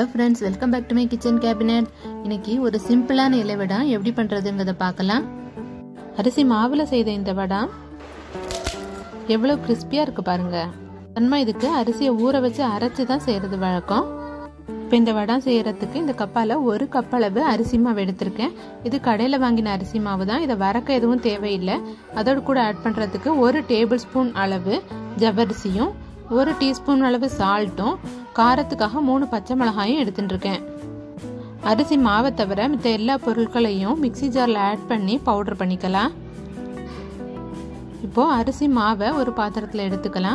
Hello friends, welcome back to my kitchen cabinet. இன்னைக்கு ஒரு சிம்பிளான இலை வடை எப்படி பண்றதுங்கறத பார்க்கலாம். அரிசி மாவுல செய்த இந்த வடை எவ்வளவு கிறிஸ்பியா இருக்கு பாருங்க. நம்ம இதுக்கு அரிசியை ஊற வச்சு அரைச்சு தான் செய்யறது வழக்கம். இப்போ இந்த வடை செய்யறதுக்கு இந்த கப்பால 1 கப் அளவு அரிசி மாவு எடுத்துர்க்கேன். இது கடையில வாங்கின அரிசி மாவு தான். இத வறுக்க எதுவும் தேவையில்லை. அதோட கூட ஆட் பண்றதுக்கு 1 டேபிள் ஸ்பூன் அளவு ஜவ்வரிசியும் 1 டீஸ்பூன் அளவு சால்ட்டும் காரத்துக்காக 3 பச்சை மிளகாயும் எடுத்துட்டு இருக்கேன். அரிசி மாவை தவிர மற்ற எல்லா பொருட்களையும் மிக்ஸி ஜார்ல ஆட் பண்ணி பவுடர் பண்ணிக்கலாம். இப்போ அரிசி மாவை ஒரு பாத்திரத்துல எடுத்துக்கலாம்.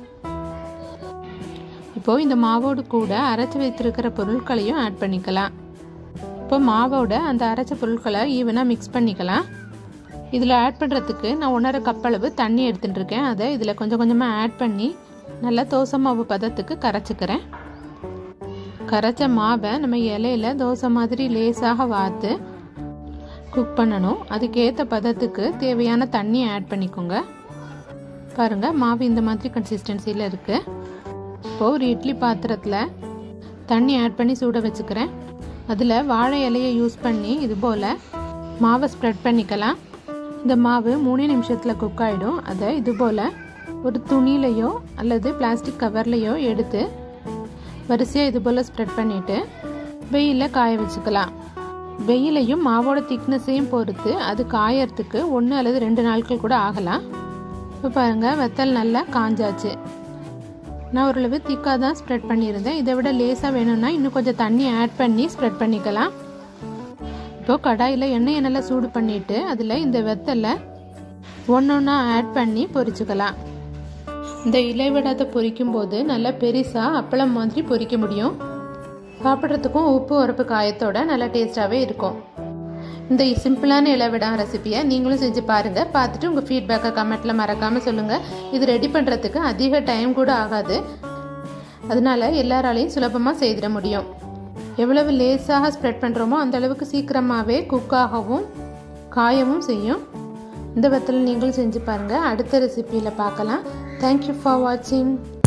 இப்போ இந்த மாவோடு கூட அரைச்சு வைத்திருக்கிற பொருட்களையும் ஆட் பண்ணிக்கலாம். இப்போ மாவோட அந்த அரைச்ச பொருட்களை ஈவனா மிக்ஸ் பண்ணிக்கலாம். இதுல ஆட் பண்றதுக்கு நான் 1.5 கப் அளவு தண்ணி எடுத்துட்டு இருக்கேன். அதை இதுல கொஞ்சம் கொஞ்சமா ஆட் பண்ணி நல்லா தோசை மாவு பதத்துக்கு கரைச்சிக்கிறேன். கரைச்ச மாவை நம்ம இலையில தோசை மாதிரி லேசாக வார்த்து குக் பண்ணணும். அதுக்கேற்ற பதத்துக்கு தேவையான தண்ணி ஆட் பண்ணிக்கோங்க. பாருங்க மாவு இந்த மாதிரி கன்சிஸ்டன்சியில் இருக்கு. இப்போ ஒரு இட்லி பாத்திரத்தில் தண்ணி ஆட் பண்ணி சூட வச்சுக்கிறேன். அதில் வாழை இலையை யூஸ் பண்ணி இது போல் மாவை ஸ்ப்ரெட் பண்ணிக்கலாம். இந்த மாவு 3 நிமிஷத்தில் குக் ஆகிடும். அதை இது போல் ஒரு துணிலையோ அல்லது பிளாஸ்டிக் கவர்லையோ எடுத்து வரிசையாக இது போல் ஸ்ப்ரெட் பண்ணிவிட்டு வெயிலில் காய வச்சுக்கலாம். வெயிலையும் மாவோட திக்னஸையும் பொறுத்து அது காயறதுக்கு 1 அல்லது 2 நாட்கள் கூட ஆகலாம். இப்போ பாருங்கள் வத்தல் நல்லா காஞ்சாச்சு. நான் ஓரளவு திக்காக தான் ஸ்ப்ரெட் பண்ணியிருந்தேன். இதை விட லேசாக வேணும்னா இன்னும் கொஞ்சம் தண்ணி ஆட் பண்ணி ஸ்ப்ரெட் பண்ணிக்கலாம். இப்போது கடாயில் எண்ணெயை நல்லா சூடு பண்ணிவிட்டு அதில் இந்த வத்தலை ஒன்றொன்னா ஆட் பண்ணி பொரிச்சுக்கலாம். இந்த இலை வடை பொரிக்கும் போது நல்லா பெருசாக அப்பளம் மாதிரி பொரிக்க முடியும். சாப்பிட்றதுக்கும் உப்பு உரப்பு காயத்தோட நல்லா டேஸ்டாகவே இருக்கும். இந்த சிம்பிளான இலை வடை ரெசிபியை நீங்களும் செஞ்சு பாருங்கள். பார்த்துட்டு உங்கள் ஃபீட்பேக்கை கமெண்ட்டில் மறக்காமல் சொல்லுங்கள். இது ரெடி பண்ணுறதுக்கு அதிக டைம் கூட ஆகாது. அதனால எல்லாராலையும் சுலபமாக செய்திட முடியும். எவ்வளவு லேசாக ஸ்ப்ரெட் பண்ணுறோமோ அந்த அளவுக்கு சீக்கிரமாகவே குக்காகவும் காயவும் செய்யும். இந்த வத்தல் நீங்களும் செஞ்சு பாருங்கள். அடுத்த ரெசிபியில் பார்க்கலாம். Thank you for watching.